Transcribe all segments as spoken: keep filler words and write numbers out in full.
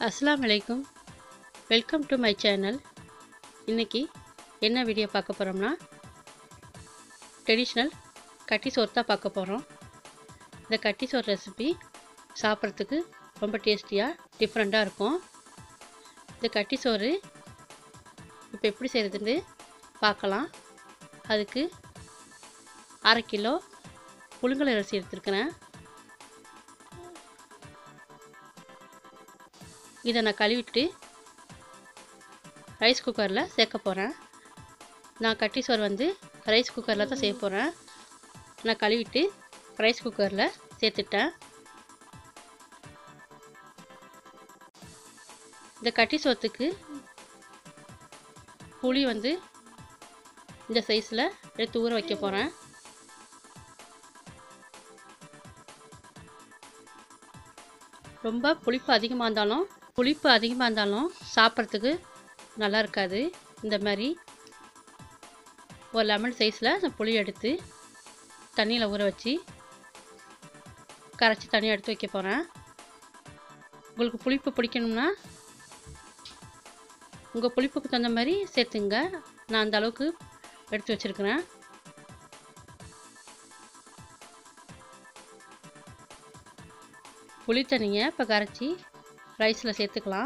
அஸ்ஸலாமு அலைக்கும். Welcome to my channel. இன்றைக்கி என்ன வீடியோ பார்க்க போகிறோம்னா ட்ரெடிஷ்னல் கட்டி சோறு தான் பார்க்க போகிறோம். இந்த கட்டி சோறு ரெசிபி சாப்பிட்றதுக்கு ரொம்ப டேஸ்டியாக டிஃப்ரெண்ட்டாக இருக்கும். இந்த கட்டி சோறு இப்போ எப்படி செய்கிறதுன்னு பார்க்கலாம். அதுக்கு அரை கிலோ புழுங்கல் அரிசி எடுத்துருக்கிறேன். இதை நான் கழுவிட்டு ரைஸ் குக்கரில் சேர்க்க போகிறேன். நான் கட்டி சோறு வந்து ரைஸ் குக்கரில் தான் செய்ய போகிறேன். நான் கழுவிட்டு ரைஸ் குக்கரில் சேர்த்துட்டேன். இந்த கட்டி சோத்துக்கு புளி வந்து இந்த சைஸில் எடுத்து ஊற வைக்க போகிறேன். ரொம்ப புளிப்பு அதிகமாக இருந்தாலும் புளிப்பு அதிகமாக இருந்தாலும் சாப்பிட்றதுக்கு நல்லா இருக்காது. இந்த மாதிரி ஒரு லெமன் சைஸில் அந்த புளி எடுத்து தண்ணியில் ஊற வச்சு கரைச்சி தனியாக எடுத்து வைக்க போகிறேன். உங்களுக்கு புளிப்பு பிடிக்கணும்னா உங்கள் புளிப்புக்கு தகுந்த மாதிரி சேர்த்துங்க. நான் அந்த அளவுக்கு எடுத்து வச்சுருக்கிறேன். புளி தண்ணியை இப்போ கரைச்சி ரைஸில் சேர்த்துக்கலாம்.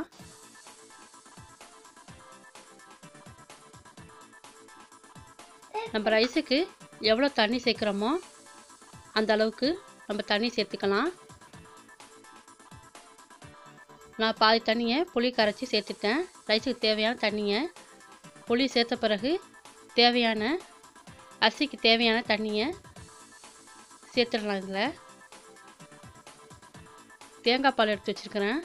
நம்ம ரைஸுக்கு எவ்வளோ தண்ணி சேர்க்குறோமோ அந்த அளவுக்கு நம்ம தண்ணி சேர்த்துக்கலாம். நான் பாதி தண்ணியை புளி கரைச்சி சேர்த்துட்டேன். ரைஸுக்கு தேவையான தண்ணியை புளி சேர்த்த பிறகு தேவையான அரிசிக்கு தேவையான தண்ணியை சேர்த்துடலாம். இதில் தேங்காய் பால் எடுத்து வச்சுருக்கிறேன்.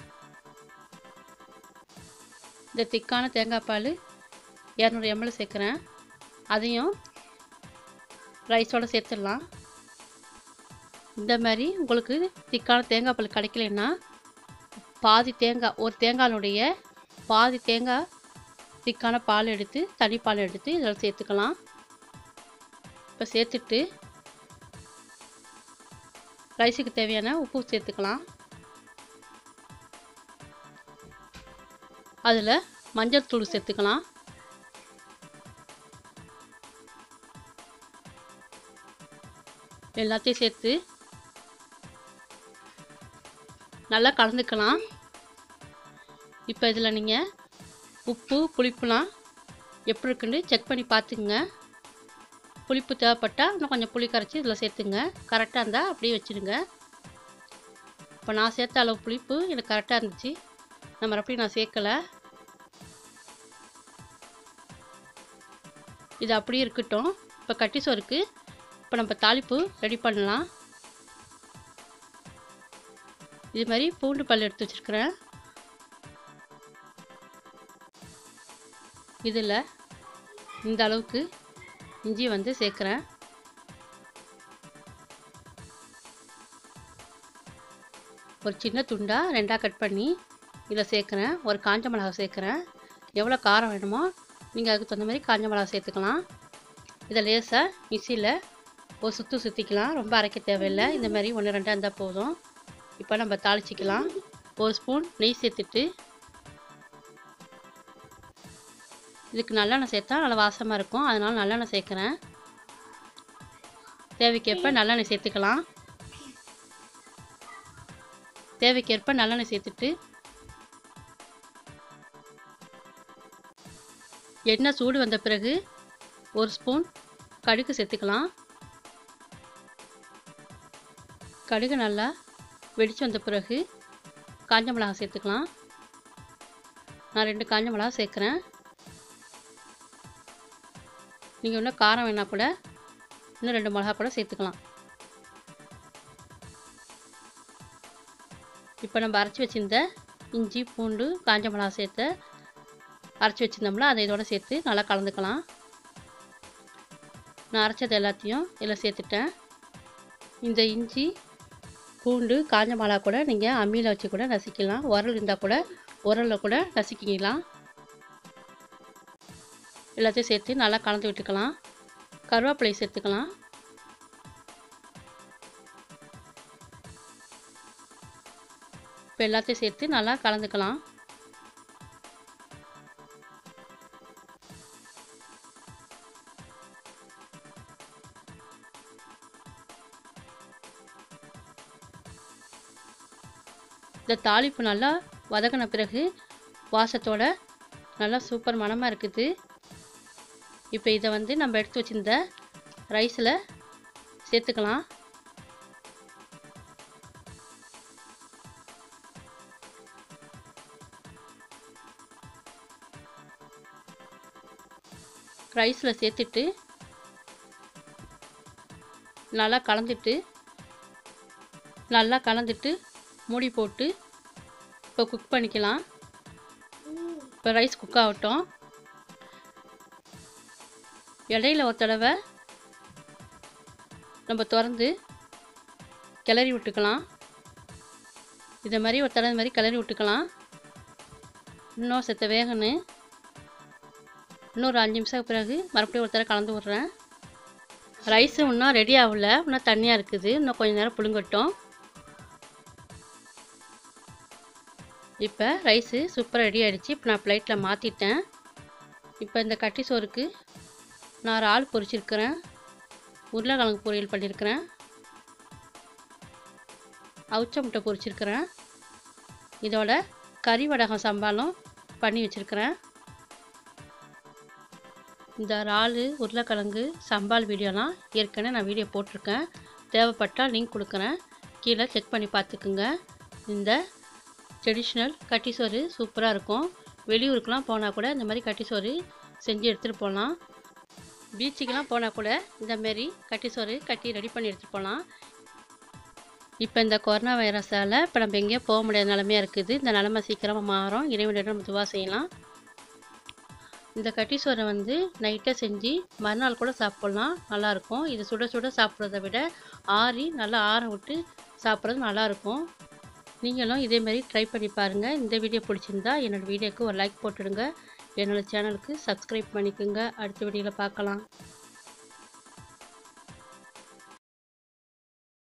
இந்த திக்கான தேங்காய் பால் இரநூறு எம்எல் சேர்க்குறேன். அதையும் ரைஸோடு சேர்த்துடலாம். இந்த மாதிரி உங்களுக்கு திக்கான தேங்காய் பால் கிடைக்கலன்னா பாதி தேங்காய் ஒரு தேங்காயினுடைய பாதி தேங்காய் திக்கான பால் எடுத்து தனி பால் எடுத்து இதில் சேர்த்துக்கலாம். இப்போ சேர்த்துட்டு ரைஸுக்கு தேவையான உப்பு சேர்த்துக்கலாம். அதில் மஞ்சள் தூள் சேர்த்துக்கலாம். எல்லாத்தையும் சேர்த்து நல்லா கலந்துக்கலாம். இப்போ இதில் நீங்கள் உப்பு புளிப்புலாம் எப்படி இருக்குன்னு செக் பண்ணி பார்த்துக்குங்க. புளிப்பு தேவைப்பட்டால் இன்னும் கொஞ்சம் புளி கரைச்சி இதில் சேர்த்துங்க. கரெக்டாக இருந்தால் அப்படியே வச்சுடுங்க. இப்போ நான் சேர்த்த அளவு புளிப்பு எனக்கு கரெக்டாக இருந்துச்சு. நம்ம அப்படி நான் சேர்க்கலை. இது அப்படியே இருக்கட்டும். இப்போ கட்டி சோறுக்கு இப்போ நம்ம தாளிப்பு ரெடி பண்ணலாம். இது மாதிரி பூண்டு பல் எடுத்து வச்சுருக்கிறேன். இதில் இந்த அளவுக்கு இஞ்சி வந்து சேர்க்குறேன். ஒரு சின்ன துண்டாக ரெண்டாக கட் பண்ணி இதில் சேர்க்குறேன். ஒரு காஞ்ச மிளகா சேர்க்குறேன். எவ்வளோ காரம் வேணுமோ நீங்கள் அதுக்கு தகுந்த மாதிரி காஞ்ச மிளகா சேர்த்துக்கலாம். இதை லேசாக மிக்சியில் ஒரு சுற்று சுற்றிக்கலாம். ரொம்ப அரைக்க தேவையில்லை. இந்த மாதிரி ஒன்று ரெண்டாக இருந்தால் போதும். இப்போ நம்ம தாளிச்சிக்கலாம். ஒரு ஸ்பூன் நெய் சேர்த்துட்டு இதுக்கு நல்லெண்ணெய் சேர்த்தா நல்லா வாசமாக இருக்கும். அதனால் நல்லெண்ணெய் சேர்க்குறேன். தேவைக்கேற்ப நல்லெண்ணெய் சேர்த்துக்கலாம். தேவைக்கேற்ப நல்லெண்ணெய் சேர்த்துட்டு எண்ணெய் சூடு வந்த பிறகு ஒரு ஸ்பூன் கடுகு சேர்த்துக்கலாம். கடுகு நல்லா வெடித்து வந்த பிறகு காஞ்ச மிளகா சேர்த்துக்கலாம். நான் ரெண்டு காஞ்ச மிளகா சேர்க்குறேன். நீங்கள் இன்னும் காரம் வேணால் கூட இன்னும் ரெண்டு மிளகா கூட சேர்த்துக்கலாம். இப்போ நம்ம அரைச்சி வச்சுருந்த இஞ்சி பூண்டு காஞ்ச மிளகா சேர்த்து அரைச்சி வச்சுருந்தோம்ல அதை இதோட சேர்த்து நல்லா கலந்துக்கலாம். நான் அரைச்சது எல்லாத்தையும் இதில் சேர்த்துட்டேன். இந்த இஞ்சி பூண்டு காஞ்ச மிளகா கூட நீங்கள் அம்மியில் வச்சு கூட நசுக்கலாம். உரல் இருந்தால் கூட உரலில் கூட நசுக்கிக்கலாம். எல்லாத்தையும் சேர்த்து நல்லா கலந்து விட்டுக்கலாம். கருவேப்பிலை சேர்த்துக்கலாம். இப்போ எல்லாத்தையும் சேர்த்து நல்லா கலந்துக்கலாம். இந்த தாளிப்பு நல்லா வதக்கின பிறகு வாசத்தோட நல்லா சூப்பர் மணமாக இருக்குது. இப்போ இதை வந்து நம்ம எடுத்து வச்சிருந்த ரைஸில் சேர்த்துக்கலாம். ரைஸில் சேர்த்துட்டு நல்லா கலந்துட்டு நல்லா கலந்துட்டு மூடி போட்டு இப்போ குக் பண்ணிக்கலாம். இப்போ ரைஸ் குக் ஆகட்டும். இடையில ஒரு தடவை நம்ம திறந்து கிளறி விட்டுக்கலாம். இதை மாதிரி ஒரு தடவை மாதிரி கிளறி விட்டுக்கலாம். இன்னும் செத்த வேகணும். இன்னொரு அஞ்சு நிமிஷம் பிறகு மறுபடியும் ஒரு தடவை கலந்து விட்றேன். ரைஸு இன்னும் ரெடி ஆகல, இன்னும் தண்ணியாக இருக்குது. இன்னும் கொஞ்சம் நேரம் புழுங்கட்டும். இப்போ ரைஸு சூப்பராக ரெடி ஆகிடுச்சு. இப்போ நான் பிளேட்டில் மாற்றிட்டேன். இப்போ இந்த கட்டி சோறுக்கு நான் இறால் பொரிச்சிருக்கிறேன், உருளைக்கிழங்கு பொரியல் பண்ணியிருக்கிறேன், அவிச்ச முட்டை பொரிச்சிருக்கிறேன், இதோட கறி வடகம் சம்பாலும் பண்ணி வச்சுருக்கிறேன். இந்த இறால் உருளைக்கிழங்கு சம்பால் வீடியோலாம் ஏற்கனவே நான் வீடியோ போட்டிருக்கேன். தேவைப்பட்டால் லிங்க் கொடுக்குறேன், கீழே செக் பண்ணி பார்த்துக்குங்க. இந்த ட்ரெடிஷ்னல் கட்டி சோறு சூப்பராக இருக்கும். வெளியூருக்கெலாம் போனால் கூட இந்த மாதிரி கட்டி சோறு செஞ்சு எடுத்துகிட்டு போகலாம். பீச்சுக்கெலாம் போனால் கூட இந்தமாரி கட்டி சோறு கட்டி ரெடி பண்ணி எடுத்துகிட்டு போகலாம். இப்போ இந்த கொரோனா வைரஸால் இப்போ நம்ம எங்கேயும் போக முடியாத நிலமையாக இருக்குது. இந்த நிலமை சீக்கிரமாக மாறும். இறைவனிடம் நம்ம துவா செய்யலாம். இந்த கட்டி சோறை வந்து நைட்டை செஞ்சு மறுநாள் கூட சாப்பிட்லாம், நல்லாயிருக்கும். இது சுட சுட சாப்பிட்றத விட ஆறி நல்லா ஆற விட்டு சாப்பிட்றது நல்லாயிருக்கும். நீங்களும் இதேமாரி ட்ரை பண்ணி பாருங்கள். இந்த வீடியோ பிடிச்சிருந்தா என்னோடய வீடியோக்கு ஒரு லைக் போட்டுடுங்க. என்னோடய சேனலுக்கு சப்ஸ்கிரைப் பண்ணிக்கோங்க. அடுத்த வீடியோவில் பார்க்கலாம்.